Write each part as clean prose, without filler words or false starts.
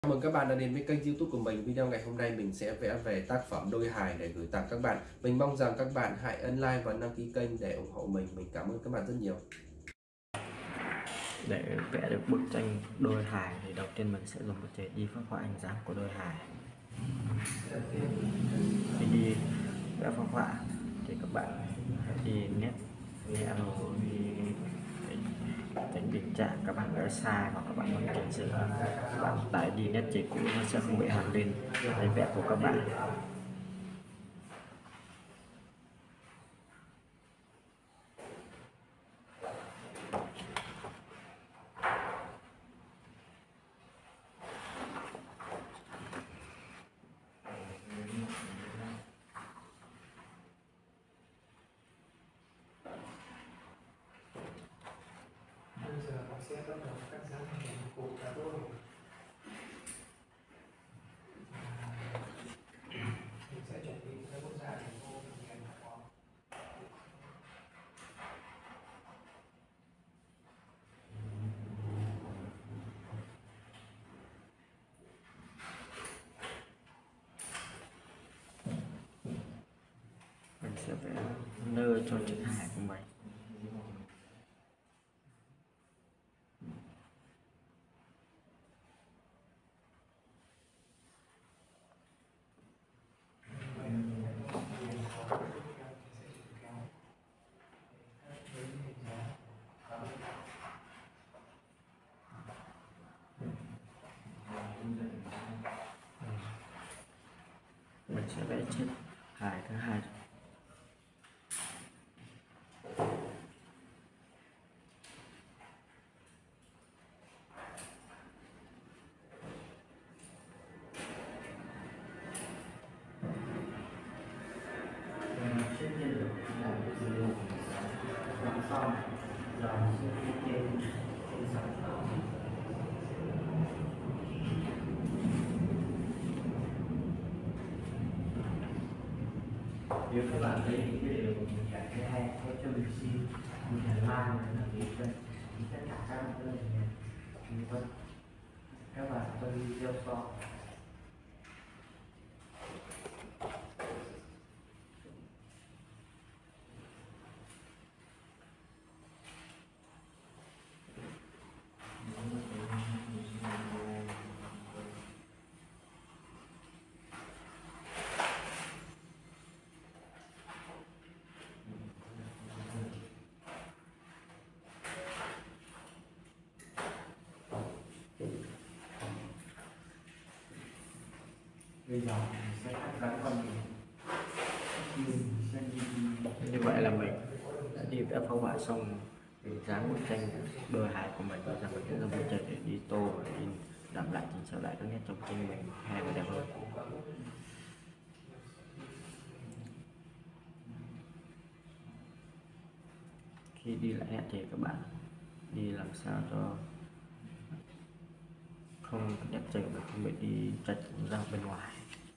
Chào mừng các bạn đã đến với kênh YouTube của mình. Video ngày hôm nay mình sẽ vẽ về tác phẩm đôi hài để gửi tặng các bạn. Mình mong rằng các bạn hãy ấn like và đăng ký kênh để ủng hộ mình. Mình cảm ơn các bạn rất nhiều. Để vẽ được bức tranh đôi hài thì đầu tiên mình sẽ dùng bút chì đi phác họa hình dáng của đôi hài. Khi đi vẽ phác họa thì các bạn hãy đi nét nhẹ rồi để tránh tình trạng các bạn vẽ sai hoặc các bạn muốn chỉnh sửa, các bạn tải đi nét chì cũ nó sẽ không bị hằn lên giấy vẽ của các bạn. Bây giờ nó sẽ bắt đầu cắt dán hình cục cả đôi. Mình sẽ chuẩn bị cái bút da để cô thực hiện học hỏi. Mình sẽ vẽ nơi cho chữ hài của mình. Mình sẽ vẽ chiếc hài thứ hai. Nếu các bạn thấy những cái điều mình cảm thấy hay hãy cho mình xin mình là like và đăng ký kênh thì tất cả các bạn rất là nhiều. Vâng, các bạn tôi video sau. Bây giờ mình sẽ cắt gắn con Như vậy là mình đã đi vẽ phác họa xong hình dáng bức tranh đôi hài của mình. Bây giờ mình sẽ dùng bút chì để đi tô và đi làm lại, chỉnh sửa lại các nét trong tranh mình hay và đẹp hơn. Khi đi lại nét thì các bạn đi làm sao cho không nét chỉnh và không bị đi chạch ra bên ngoài.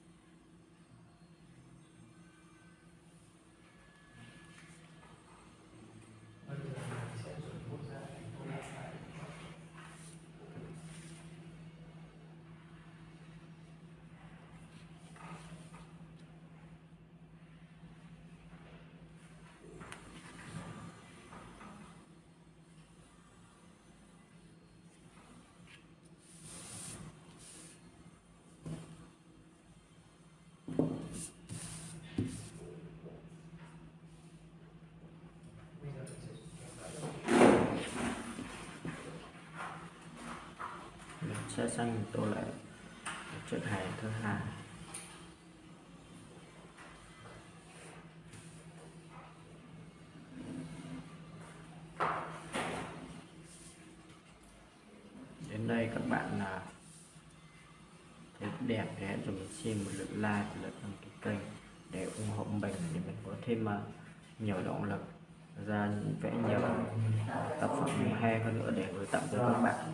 Mình sẽ sang tô lại chiếc hài thứ hai. Đến đây các bạn là thấy đẹp thì hãy cho mình xin một lượt like và lượt đăng ký kênh để ủng hộ mình, để mình có thêm nhiều động lực ra vẽ nhiều tác phẩm hay hơn nữa để gửi tặng cho các bạn.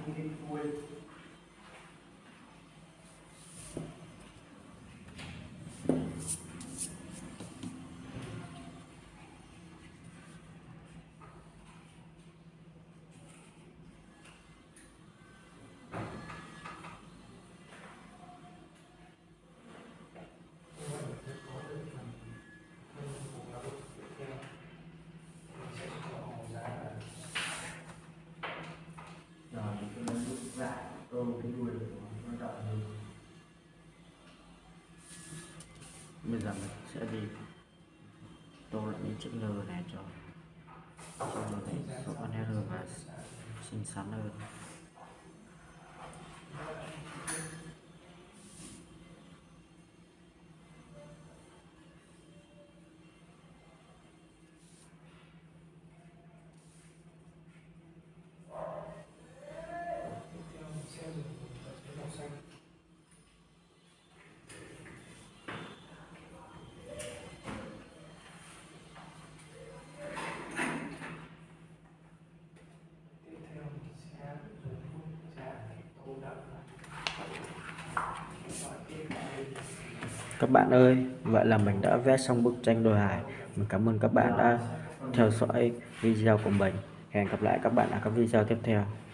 bây giờ mình sẽ đi tô lại những chữ N này cho nó thấy rõ nét hơn và xinh xắn hơn. Tiếp theo mình sẽ dùng giấy màu xanh. Tiếp theo mình sẽ dùng bút chà để tô đậm lại. Và tiếp đây Các bạn ơi, vậy là mình đã vẽ xong bức tranh đôi hài. Mình cảm ơn các bạn đã theo dõi video của mình. Hẹn gặp lại các bạn ở các video tiếp theo.